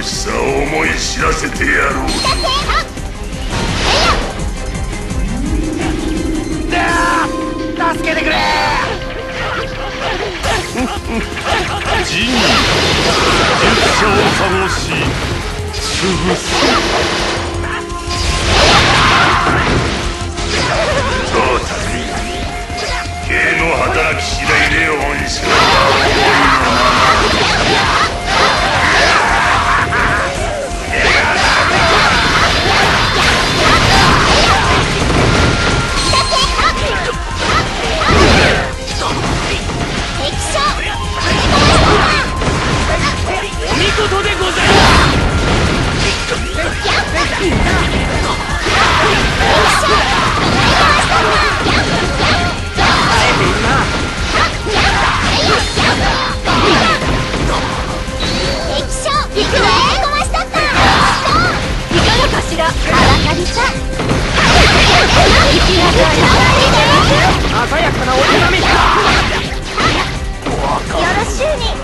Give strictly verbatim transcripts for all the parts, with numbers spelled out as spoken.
さあ思い知らせてやろう。 助けてくれ。 ジニー術者を探し潰す。そうだね。芸の働き次第で恩赦がお見事でございます。鮮やかなお手並み。よろしゅうに。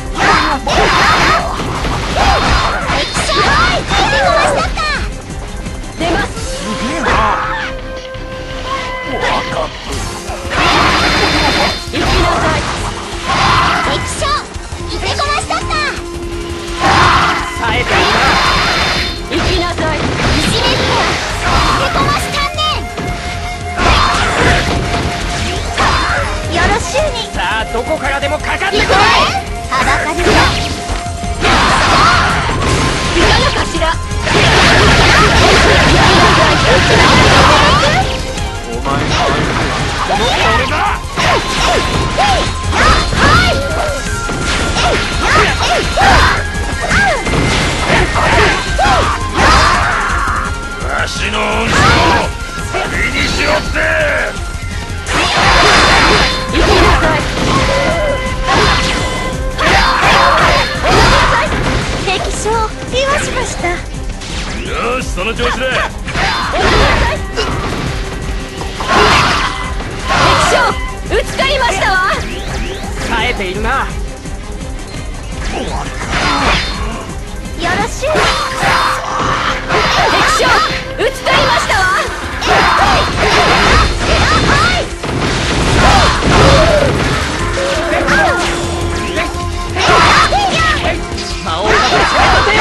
出ます。すげえな。わかった。行きなさい。敵将、いてこましたった。冴えてるな。行きなさい。石レビア、いてこましたんねん。よろしゅうに。さあどこからでもかかってこい。はばかりだ。いかがかしら。お前の相手はこの俺だ。わしの恩師を首にしろって。行きなさい。敵将言わしました。よしその調子だ。敵将ぶつかりましたわ。冴えているな。よろしゅう。敵将ぶつかりましたわ。魔王がぶち当てよ。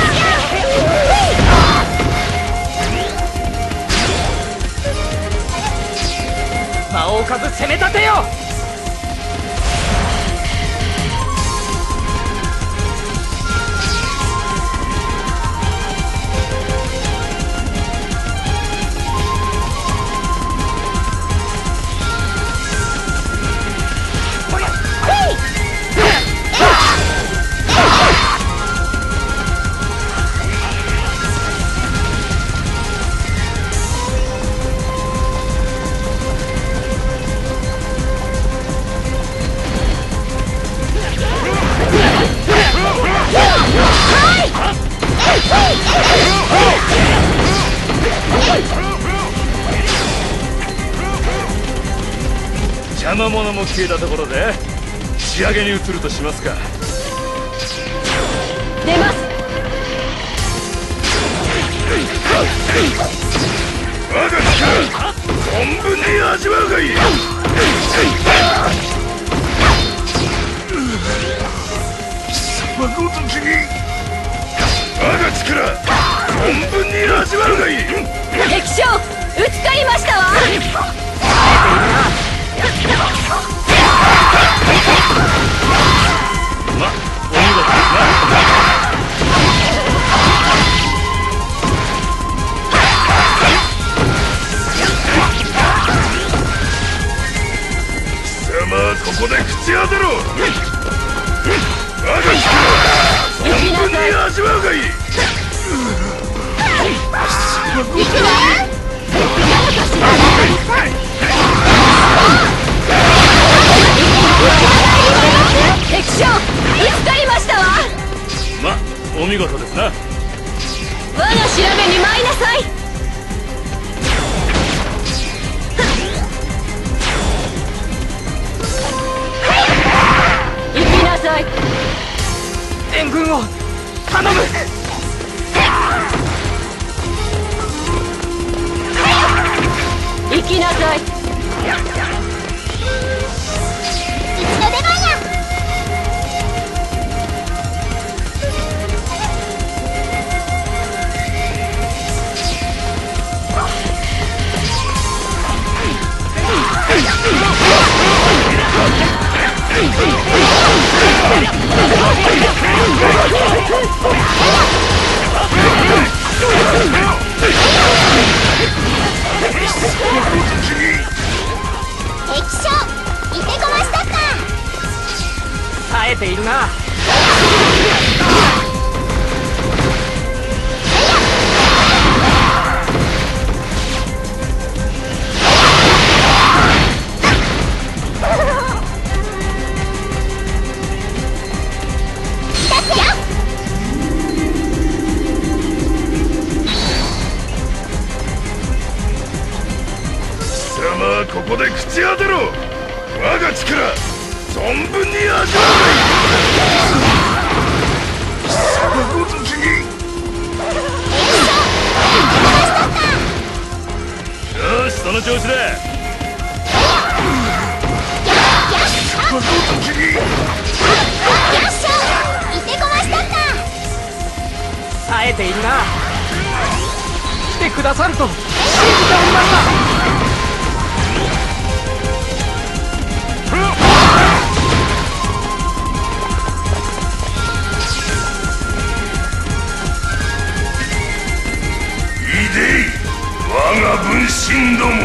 魔王数攻め立てよ。邪魔者も消えたところで仕上げに移るとしますか。出ます。我が力存分に味わうがいい。貴様ごときに我が力存分に味わうがいい。敵将ぶつかりましたわ。ま、お見事ですな。貴様はここで口当てろ。我が力存分に味わうがいい。行くな。敵将ぶつかりましたわ。ま、お見事ですな。我が調べに参りなさい。行きなさい。援軍を頼む。行きなさい。うちの出番や。敵将いてこましたか。 耐えているな。 ここで口当てろ。我が力存分に味わう。貴様ごときに。よし、その調子だ。貴様ごときに。 いてこましたか。 耐えているな。来てくださると信じておりました。 我が分身ども。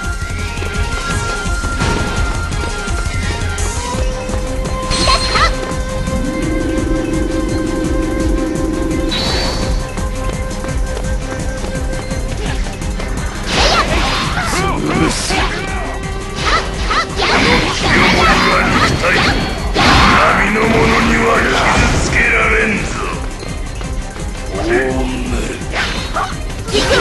並の者には傷つけられんぞ。おーむ行くね。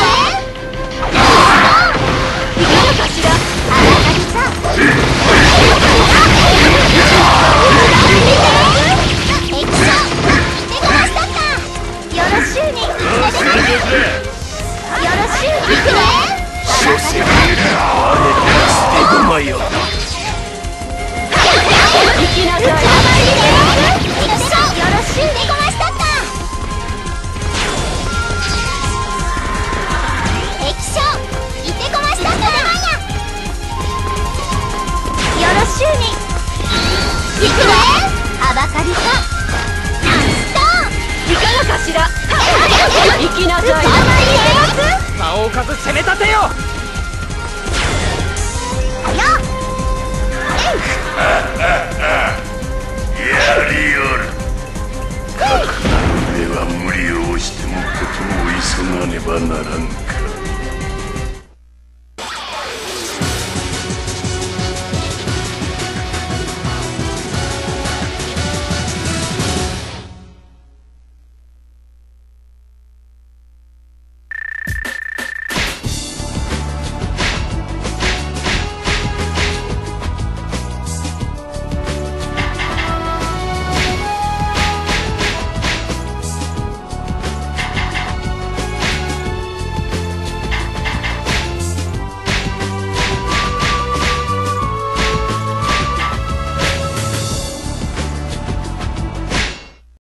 行きなさい。 間を置かず攻め立てよ。 やりよる。かくなる上は無理を押しても事を急がねばならんか。